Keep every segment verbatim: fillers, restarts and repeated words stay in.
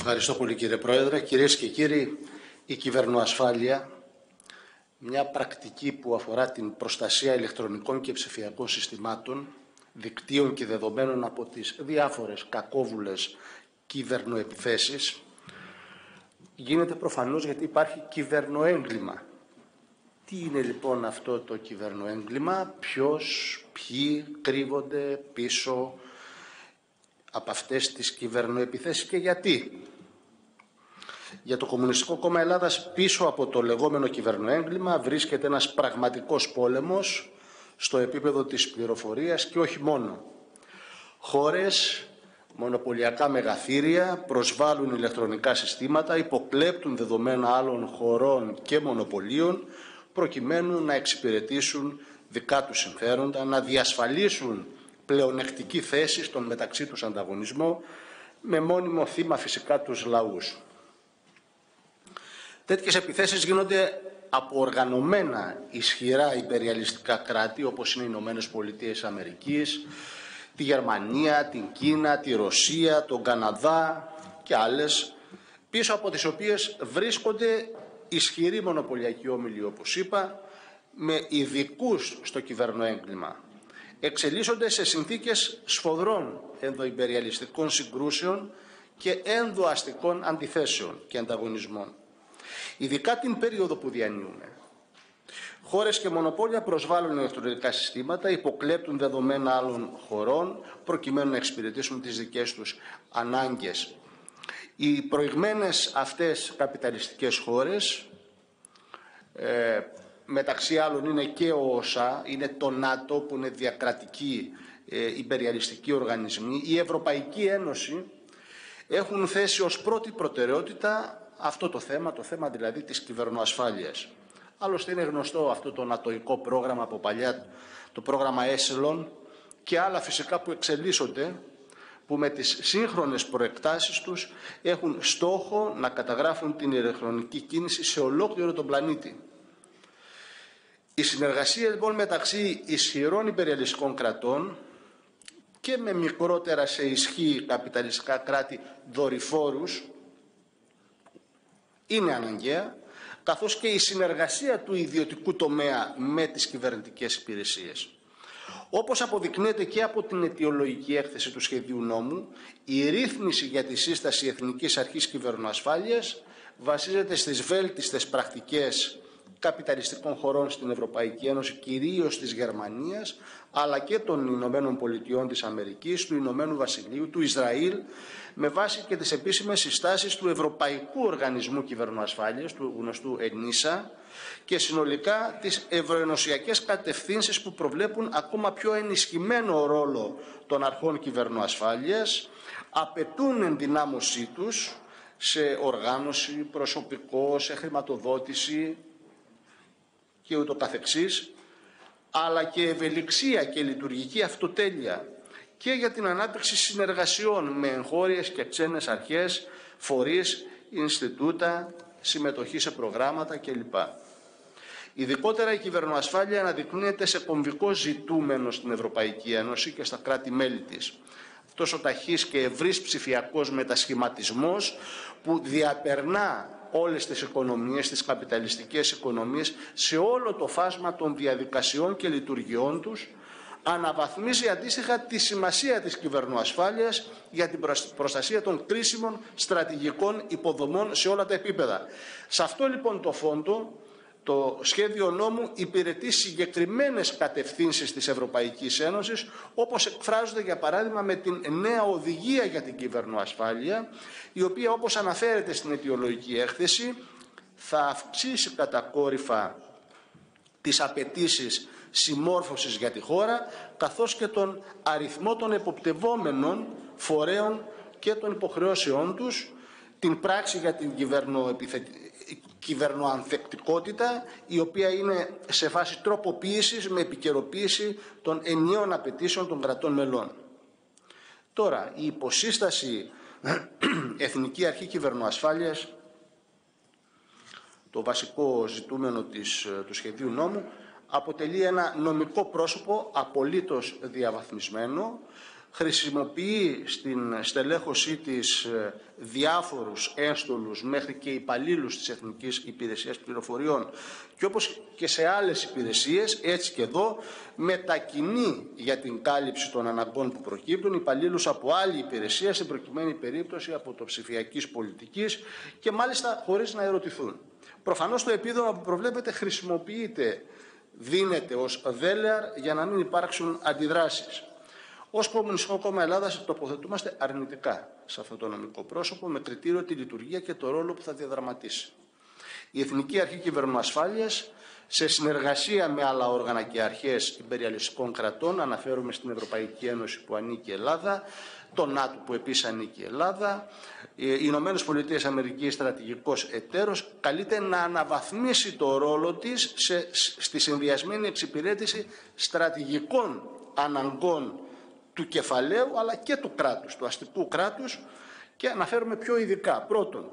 Ευχαριστώ πολύ, κύριε Πρόεδρε. Κυρίες και κύριοι, η κυβερνοασφάλεια, μια πρακτική που αφορά την προστασία ηλεκτρονικών και ψηφιακών συστημάτων, δικτύων και δεδομένων από τις διάφορες κακόβουλες κυβερνοεπιθέσεις, γίνεται προφανώς γιατί υπάρχει κυβερνοέγκλημα. Τι είναι λοιπόν αυτό το κυβερνοέγκλημα, ποιος, ποιοι κρύβονται πίσω από αυτές τις κυβερνοεπιθέσεις και γιατί. Για το Κομμουνιστικό Κόμμα Ελλάδας πίσω από το λεγόμενο κυβερνοέγκλημα βρίσκεται ένας πραγματικός πόλεμος στο επίπεδο της πληροφορίας και όχι μόνο. Χώρες, μονοπωλιακά μεγαθύρια προσβάλλουν ηλεκτρονικά συστήματα, υποκλέπτουν δεδομένα άλλων χωρών και μονοπωλίων προκειμένου να εξυπηρετήσουν δικά τους συμφέροντα, να διασφαλίσουν πλεονεκτική θέση στον μεταξύ τους ανταγωνισμό, με μόνιμο θύμα φυσικά τους λαούς. Τέτοιες επιθέσεις γίνονται από οργανωμένα ισχυρά υπεριαλιστικά κράτη, όπως είναι οι Ηνωμένες Πολιτείες Αμερικής, τη Γερμανία, την Κίνα, τη Ρωσία, τον Καναδά και άλλες, πίσω από τις οποίες βρίσκονται ισχυροί μονοπωλιακοί όμιλοι, όπως είπα, με ειδικούς στο κυβερνοέγκλημα. Εξελίσσονται σε συνθήκες σφοδρών ενδοϊμπεριαλιστικών συγκρούσεων και ενδοαστικών αντιθέσεων και ανταγωνισμών. Ειδικά την περίοδο που διανύουμε. Χώρες και μονοπόλια προσβάλλουν ηλεκτρονικά συστήματα, υποκλέπτουν δεδομένα άλλων χωρών προκειμένου να εξυπηρετήσουν τις δικές τους ανάγκες. Οι προηγμένες αυτές καπιταλιστικές χώρες, ε, μεταξύ άλλων είναι και ο ΟΣΑ, είναι το ΝΑΤΟ που είναι διακρατικοί ε, υπεριαλιστικοί οργανισμοί, η Ευρωπαϊκή Ένωση, έχουν θέσει ως πρώτη προτεραιότητα αυτό το θέμα, το θέμα δηλαδή της κυβερνοασφάλειας. Άλλωστε είναι γνωστό αυτό το νατοϊκό πρόγραμμα από παλιά, το πρόγραμμα ΕΣΕΛΟΝ και άλλα φυσικά που εξελίσσονται, που με τις σύγχρονες προεκτάσεις τους έχουν στόχο να καταγράφουν την ηλεκτρονική κίνηση σε ολόκληρο τον πλανήτη. Η συνεργασία λοιπόν μεταξύ ισχυρών υπεριαλιστικών κρατών και με μικρότερα σε ισχύ καπιταλιστικά κράτη δορυφόρους είναι αναγκαία, καθώς και η συνεργασία του ιδιωτικού τομέα με τις κυβερνητικές υπηρεσίες. Όπως αποδεικνύεται και από την αιτιολογική έκθεση του σχεδίου νόμου, η ρύθμιση για τη σύσταση Εθνικής Αρχής Κυβερνοασφάλειας βασίζεται στις βέλτιστες πρακτικές καπιταλιστικών χωρών στην Ευρωπαϊκή Ένωση, κυρίως της Γερμανίας, αλλά και των Ηνωμένων Πολιτειών της Αμερικής, του Ηνωμένου Βασιλείου, του Ισραήλ, με βάση και τις επίσημες συστάσεις του Ευρωπαϊκού Οργανισμού Κυβερνοασφάλειας, του γνωστού ΕΝΙΣΑ, και συνολικά τις ευρωενωσιακές κατευθύνσεις που προβλέπουν ακόμα πιο ενισχυμένο ρόλο των αρχών κυβερνοασφάλειας, απαιτούν ενδυνάμωσή τους σε οργάνωση, προσωπικό, σε χρηματοδότηση και ούτω καθεξής, αλλά και ευελιξία και λειτουργική αυτοτέλεια και για την ανάπτυξη συνεργασιών με εγχώριες και ξένες αρχές, φορείς, Ινστιτούτα, συμμετοχή σε προγράμματα κλπ. Ειδικότερα η κυβερνοασφάλεια αναδεικνύεται σε κομβικό ζητούμενο στην Ευρωπαϊκή Ένωση και στα κράτη-μέλη της. Αυτός ο ταχύς και ευρύς ψηφιακός μετασχηματισμός που διαπερνά όλες τις οικονομίες, τις καπιταλιστικές οικονομίες, σε όλο το φάσμα των διαδικασιών και λειτουργιών τους, αναβαθμίζει αντίστοιχα τη σημασία της κυβερνοασφάλειας για την προστασία των κρίσιμων στρατηγικών υποδομών σε όλα τα επίπεδα. Σε αυτό λοιπόν το φόντο, το σχέδιο νόμου υπηρετεί συγκεκριμένες κατευθύνσεις της Ευρωπαϊκής Ένωσης, όπως εκφράζονται για παράδειγμα με την νέα οδηγία για την κυβερνοασφάλεια, η οποία όπως αναφέρεται στην αιτιολογική έκθεση θα αυξήσει κατακόρυφα τις απαιτήσεις συμμόρφωσης για τη χώρα, καθώς και τον αριθμό των εποπτευόμενων φορέων και των υποχρεώσεών τους, την πράξη για την κυβερνοανθεκτικότητα, η οποία είναι σε φάση τροποποίησης με επικαιροποίηση των ενιαίων απαιτήσεων των κρατών μελών. Τώρα, η υποσύσταση Εθνική Αρχή Κυβερνοασφάλειας, το βασικό ζητούμενο της, του σχεδίου νόμου, αποτελεί ένα νομικό πρόσωπο απολύτως διαβαθμισμένο, χρησιμοποιεί στην στελέχωσή της διάφορους ένστολους μέχρι και υπαλλήλους της Εθνικής Υπηρεσίας Πληροφοριών και όπως και σε άλλες υπηρεσίες, έτσι και εδώ μετακινεί για την κάλυψη των αναγκών που προκύπτουν υπαλλήλους από άλλη υπηρεσία, στην προκειμένη περίπτωση από το ψηφιακής πολιτικής και μάλιστα χωρίς να ερωτηθούν. Προφανώς το επίδομα που προβλέπεται χρησιμοποιείται, δίνεται ως δέλεαρ για να μην υπάρξουν αντιδράσεις. Ως Κομμουνιστικό Κόμμα Ελλάδας τοποθετούμαστε αρνητικά σε αυτό το νομικό πρόσωπο με κριτήριο τη λειτουργία και το ρόλο που θα διαδραματίσει. Η Εθνική Αρχή Κυβερνοασφάλειας, σε συνεργασία με άλλα όργανα και αρχές υπεριαλιστικών κρατών, αναφέρομαι στην Ευρωπαϊκή Ένωση που ανήκει η Ελλάδα, το ΝΑΤΟ που επίσης ανήκει η Ελλάδα, οι Ηνωμένες Πολιτείες Αμερικής στρατηγικός εταίρος, καλείται να αναβαθμίσει το ρόλο της σε, στη συνδυασμένη εξυπηρέτηση στρατηγικών αναγκών του κεφαλαίου αλλά και του κράτους, του αστικού κράτους, και αναφέρομαι πιο ειδικά. Πρώτον,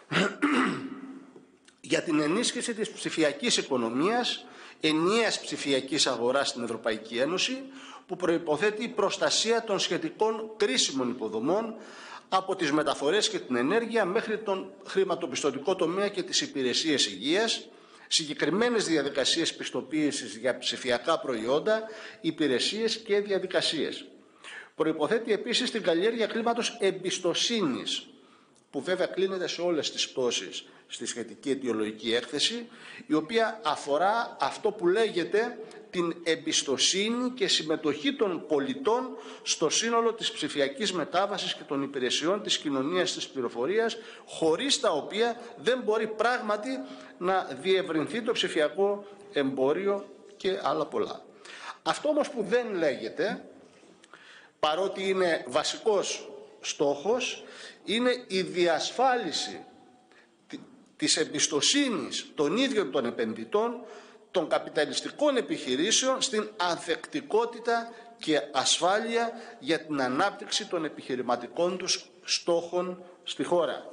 για την ενίσχυση της ψηφιακής οικονομίας, ενιαίας ψηφιακής αγοράς στην Ευρωπαϊκή Ένωση, που προϋποθέτει προστασία των σχετικών κρίσιμων υποδομών από τις μεταφορές και την ενέργεια μέχρι τον χρηματοπιστωτικό τομέα και τις υπηρεσίες υγείας, συγκεκριμένες διαδικασίες πιστοποίησης για ψηφιακά προϊόντα, υπηρεσίες και διαδικασίες. Προϋποθέτει επίσης την καλλιέργεια κλίματος εμπιστοσύνης, που βέβαια κλείνεται σε όλες τις πτώσεις στη σχετική αιτιολογική έκθεση, η οποία αφορά αυτό που λέγεται την εμπιστοσύνη και συμμετοχή των πολιτών στο σύνολο της ψηφιακής μετάβασης και των υπηρεσιών της κοινωνίας της πληροφορίας, χωρίς τα οποία δεν μπορεί πράγματι να διευρυνθεί το ψηφιακό εμπόριο και άλλα πολλά. Αυτό όμως που δεν λέγεται, παρότι είναι βασικός στόχος, είναι η διασφάλιση της εμπιστοσύνης των ίδιων των επενδυτών, των καπιταλιστικών επιχειρήσεων στην ανθεκτικότητα και ασφάλεια για την ανάπτυξη των επιχειρηματικών τους στόχων στη χώρα.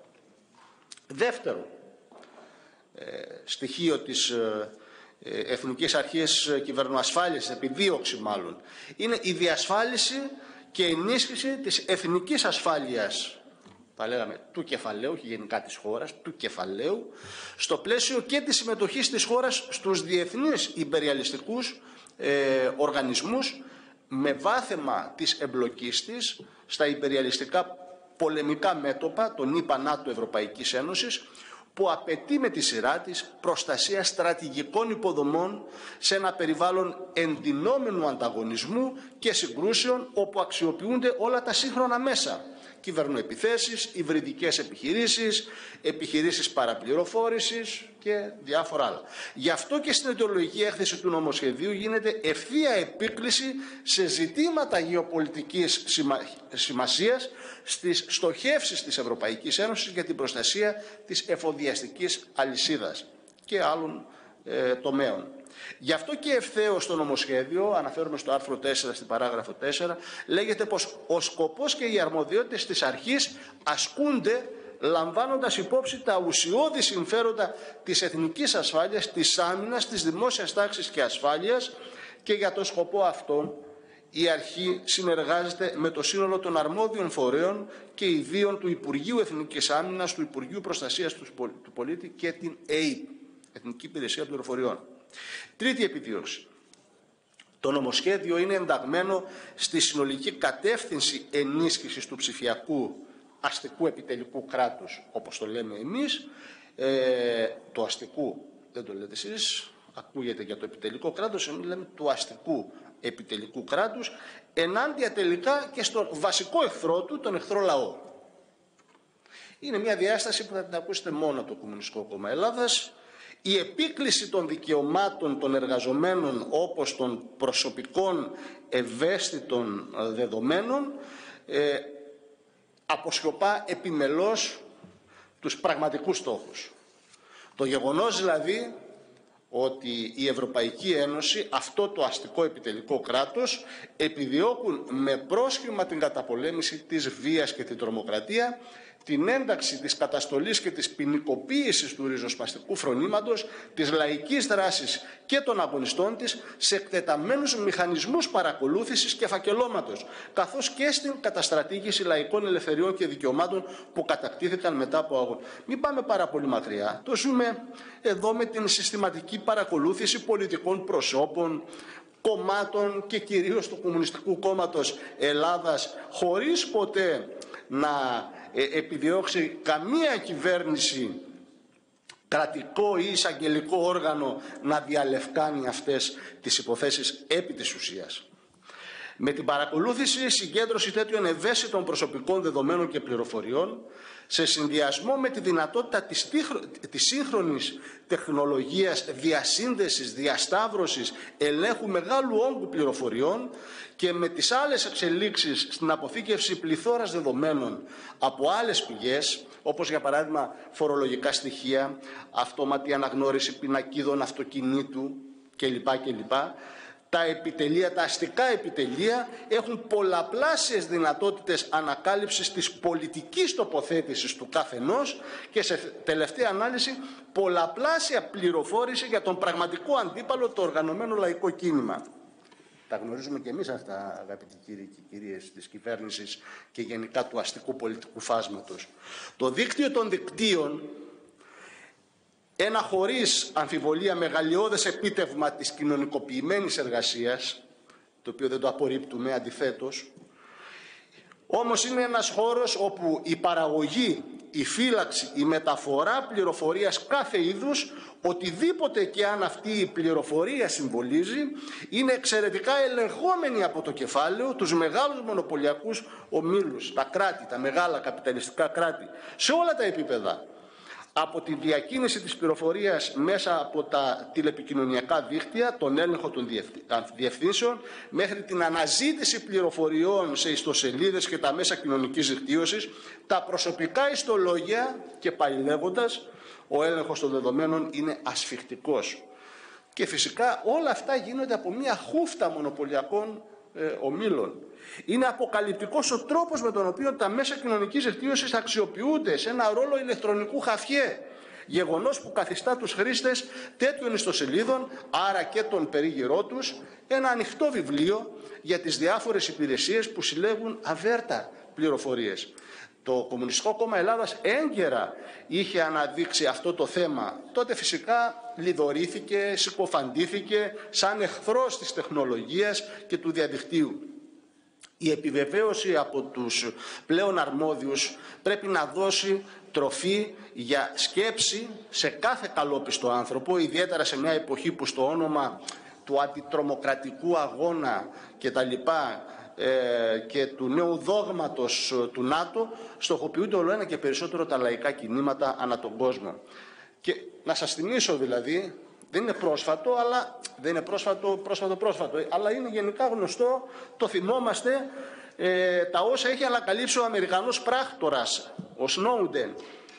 Δεύτερο ε, στοιχείο της ε, Εθνικής Αρχής Κυβερνοασφάλειας, επιδίωξη μάλλον, είναι η διασφάλιση και ενίσχυση της εθνικής ασφάλειας, θα λέγαμε του κεφαλαίου και γενικά της χώρας, του κεφαλαίου, στο πλαίσιο και της συμμετοχής της χώρας στους διεθνείς υπεριαλιστικούς ε, οργανισμούς, με βάθεμα της εμπλοκής της στα υπεριαλιστικά πολεμικά μέτωπα των ΗΠΑ, ΝΑΤΟ, Ευρωπαϊκής Ένωσης, που απαιτεί με τη σειρά της προστασία στρατηγικών υποδομών σε ένα περιβάλλον εντυνόμενου ανταγωνισμού και συγκρούσεων, όπου αξιοποιούνται όλα τα σύγχρονα μέσα. Κυβερνοεπιθέσεις, υβριδικές επιχειρήσεις, επιχειρήσεις παραπληροφόρησης και διάφορα άλλα. Γι' αυτό και στην αιτιολογική έκθεση του νομοσχεδίου γίνεται ευθεία επίκληση σε ζητήματα γεωπολιτικής σημασίας στις στοχεύσεις της Ευρωπαϊκής Ένωσης για την προστασία της εφοδιαστικής αλυσίδας και άλλων ε, τομέων. Γι' αυτό και ευθέως στο νομοσχέδιο, αναφέρομαι στο άρθρο τέσσερα, στην παράγραφο τέσσερα, λέγεται πως ο σκοπός και οι αρμοδιότητες της αρχής ασκούνται λαμβάνοντας υπόψη τα ουσιώδη συμφέροντα της εθνικής ασφάλειας, της άμυνας, της δημόσιας τάξης και ασφάλειας, και για το σκοπό αυτό η αρχή συνεργάζεται με το σύνολο των αρμόδιων φορέων και ιδίων του Υπουργείου Εθνικής Άμυνας, του Υπουργείου Προστασίας του Πολίτη και την ΕΥΠ, Εθνική Υπηρεσία Πληροφοριών. Τρίτη επιδίωξη. Το νομοσχέδιο είναι ενταγμένο στη συνολική κατεύθυνση ενίσχυσης του ψηφιακού αστικού επιτελικού κράτους, όπως το λέμε εμείς, ε, το αστικού, δεν το λέτε εσείς, ακούγεται για το επιτελικό κράτος, εμείς λέμε του αστικού επιτελικού κράτους, ενάντια τελικά και στον βασικό εχθρό του, τον εχθρό λαό. Είναι μια διάσταση που θα την ακούσετε μόνο από το Κομμουνιστικό Κόμμα Ελλάδας. Η επίκληση των δικαιωμάτων των εργαζομένων, όπως των προσωπικών ευαίσθητων δεδομένων, ε, αποσιωπά επιμελώς τους πραγματικούς στόχους. Το γεγονός δηλαδή ότι η Ευρωπαϊκή Ένωση, αυτό το αστικό επιτελικό κράτος, επιδιώκουν με πρόσχημα την καταπολέμηση της βίας και την τρομοκρατία, την ένταξη της καταστολής και της ποινικοποίησης του ριζοσπαστικού φρονήματος, της λαϊκής δράσης και των αγωνιστών της σε εκτεταμένους μηχανισμούς παρακολούθησης και φακελώματος, καθώς και στην καταστρατήγηση λαϊκών ελευθεριών και δικαιωμάτων που κατακτήθηκαν μετά από αγώνα. Μην πάμε πάρα πολύ μακριά. Το ζούμε εδώ με την συστηματική παρακολούθηση πολιτικών προσώπων, κομμάτων και κυρίως του Κομμουνιστικού Κόμματος Ελλάδας, χωρίς ποτέ να επιδιώξει καμία κυβέρνηση, κρατικό ή εισαγγελικό όργανο, να διαλευκάνει αυτές τις υποθέσεις επί της ουσίας. Με την παρακολούθηση, συγκέντρωση τέτοιων ευαίσθητων προσωπικών δεδομένων και πληροφοριών, σε συνδυασμό με τη δυνατότητα της, της σύγχρονης τεχνολογίας διασύνδεσης, διασταύρωσης, ελέγχου μεγάλου όγκου πληροφοριών και με τις άλλες εξελίξεις στην αποθήκευση πληθώρας δεδομένων από άλλες πηγές, όπως για παράδειγμα φορολογικά στοιχεία, αυτόματη αναγνώριση πινακίδων αυτοκινήτου κλπ. κλπ. Τα επιτελεία, τα αστικά επιτελεία έχουν πολλαπλάσιες δυνατότητες ανακάλυψης της πολιτικής τοποθέτησης του καθενός και σε τελευταία ανάλυση πολλαπλάσια πληροφόρηση για τον πραγματικό αντίπαλο, το οργανωμένο λαϊκό κίνημα. Τα γνωρίζουμε και εμείς αυτά, αγαπητοί κύριοι και κυρίες της κυβέρνησης και γενικά του αστικού πολιτικού φάσματος. Το δίκτυο των δικτύων, ένα χωρίς αμφιβολία μεγαλειώδες επίτευγμα της κοινωνικοποιημένης εργασίας, το οποίο δεν το απορρίπτουμε, αντιθέτως, όμως είναι ένας χώρος όπου η παραγωγή, η φύλαξη, η μεταφορά πληροφορίας κάθε είδους, οτιδήποτε και αν αυτή η πληροφορία συμβολίζει, είναι εξαιρετικά ελεγχόμενη από το κεφάλαιο, τους μεγάλους μονοπωλιακούς ομίλους, τα κράτη, τα μεγάλα καπιταλιστικά κράτη, σε όλα τα επίπεδα. Από τη διακίνηση της πληροφορίας μέσα από τα τηλεπικοινωνιακά δίκτυα, τον έλεγχο των διευθύνσεων, μέχρι την αναζήτηση πληροφοριών σε ιστοσελίδες και τα μέσα κοινωνικής δικτύωσης, τα προσωπικά ιστολόγια και πάλι λέγοντας, ο έλεγχος των δεδομένων είναι ασφιχτικός. Και φυσικά όλα αυτά γίνονται από μια χούφτα μονοπωλιακών ε, ομίλων. Είναι αποκαλυπτικός ο τρόπος με τον οποίο τα μέσα κοινωνικής δικτύωσης αξιοποιούνται σε ένα ρόλο ηλεκτρονικού χαφιέ. Γεγονός που καθιστά τους χρήστες τέτοιων ιστοσελίδων, άρα και τον περίγυρό τους, ένα ανοιχτό βιβλίο για τις διάφορες υπηρεσίες που συλλέγουν αβέρτα πληροφορίες. Το Κομμουνιστικό Κόμμα Ελλάδας έγκαιρα είχε αναδείξει αυτό το θέμα. Τότε φυσικά λιδωρήθηκε, συκοφαντήθηκε σαν εχθρός της τεχνολογίας και του διαδικτύου. Η επιβεβαίωση από τους πλέον αρμόδιους πρέπει να δώσει τροφή για σκέψη σε κάθε καλόπιστο άνθρωπο, ιδιαίτερα σε μια εποχή που στο όνομα του αντιτρομοκρατικού αγώνα και τα λοιπά ε, και του νέου δόγματος του ΝΑΤΟ στοχοποιούνται όλο ένα και περισσότερο τα λαϊκά κινήματα ανά τον κόσμο. Και να σας θυμίσω δηλαδή, δεν είναι πρόσφατο, αλλά δεν είναι πρόσφατο, πρόσφατο, πρόσφατο, αλλά είναι γενικά γνωστό, το θυμόμαστε, ε, τα όσα έχει ανακαλύψει ο Αμερικανός πράκτορας, ο Σνόουντεν,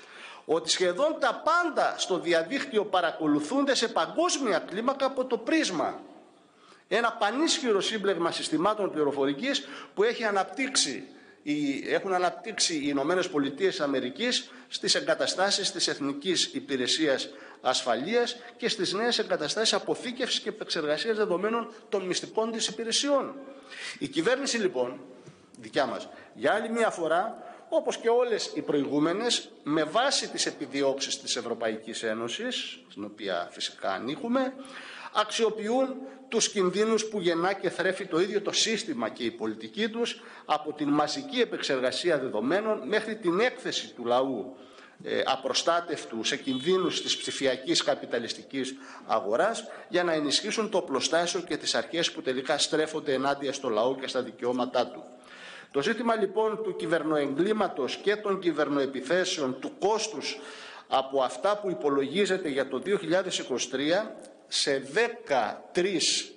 ότι σχεδόν τα πάντα στο διαδίκτυο παρακολουθούνται σε παγκόσμια κλίμακα από το πρίσμα. Ένα πανίσχυρο σύμπλεγμα συστημάτων πληροφορικής που έχει αναπτύξει, έχουν αναπτύξει οι Ηνωμένες Πολιτείες Αμερικής στις εγκαταστάσεις της Εθνικής Υπηρεσίας Ασφαλείας και στις νέες εγκαταστάσεις αποθήκευσης και επεξεργασίας δεδομένων των μυστικών της υπηρεσιών. Η κυβέρνηση λοιπόν, δικιά μας, για άλλη μία φορά, όπως και όλες οι προηγούμενες, με βάση τις επιδιώξεις της Ευρωπαϊκής Ένωσης, στην οποία φυσικά ανήκουμε, αξιοποιούν τους κινδύνους που γεννά και θρέφει το ίδιο το σύστημα και η πολιτική τους, από την μαζική επεξεργασία δεδομένων μέχρι την έκθεση του λαού ε, απροστάτευτου σε κινδύνους της ψηφιακής καπιταλιστικής αγοράς, για να ενισχύσουν το οπλοστάσιο και τις αρχές που τελικά στρέφονται ενάντια στο λαό και στα δικαιώματά του. Το ζήτημα λοιπόν του κυβερνοεγκλήματος και των κυβερνοεπιθέσεων, του κόστους από αυτά που υπολογίζεται για το δύο χιλιάδες είκοσι τρία σε δεκατρείς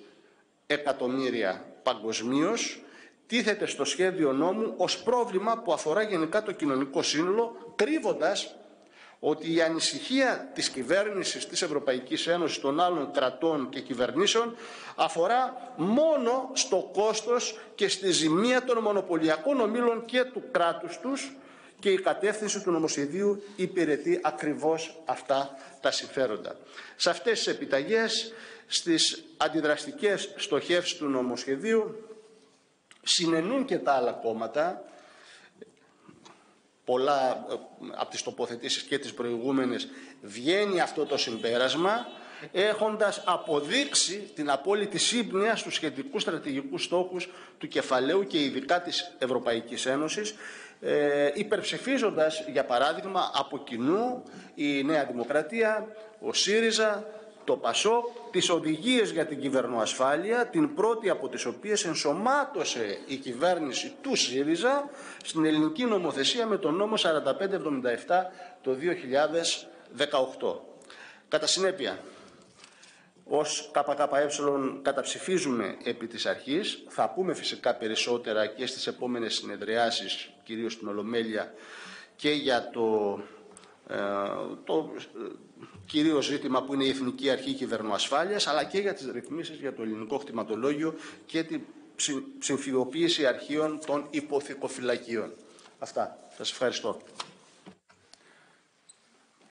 εκατομμύρια παγκοσμίως, τίθεται στο σχέδιο νόμου ως πρόβλημα που αφορά γενικά το κοινωνικό σύνολο, κρύβοντας ότι η ανησυχία της κυβέρνησης της Ευρωπαϊκής Ένωσης, των άλλων κρατών και κυβερνήσεων αφορά μόνο στο κόστος και στη ζημία των μονοπωλιακών ομίλων και του κράτους τους και η κατεύθυνση του νομοσχεδίου υπηρετεί ακριβώς αυτά τα συμφέροντα. Σε αυτές τις επιταγές, στις αντιδραστικές στοχεύσεις του νομοσχεδίου, συνενούν και τα άλλα κόμματα. Πολλά από τις τοποθετήσεις και τις προηγούμενες βγαίνει αυτό το συμπέρασμα, έχοντας αποδείξει την απόλυτη σύμπνοια στους σχετικούς στρατηγικούς στόχους του κεφαλαίου και ειδικά της Ευρωπαϊκής Ένωσης, ε, υπερψηφίζοντας, για παράδειγμα, από κοινού η Νέα Δημοκρατία, ο ΣΥΡΙΖΑ, το ΠΑΣΟΚ, τις οδηγίες για την κυβερνοασφάλεια, την πρώτη από τις οποίες ενσωμάτωσε η κυβέρνηση του ΣΥΡΙΖΑ στην ελληνική νομοθεσία με τον νόμο σαράντα πέντε εβδομήντα επτά το δύο χιλιάδες δεκαοκτώ. Κατά συνέπεια, ως ΚΚΕ καταψηφίζουμε επί της αρχής, θα πούμε φυσικά περισσότερα και στις επόμενες συνεδριάσεις, κυρίως στην Ολομέλεια, και για το, ε, το κυρίως ζήτημα που είναι η Εθνική Αρχή Κυβερνοασφάλειας, αλλά και για τις ρυθμίσεις για το ελληνικό κτηματολόγιο και την ψηφιοποίηση αρχείων των υποθηκοφυλακίων. Αυτά. Σας ευχαριστώ.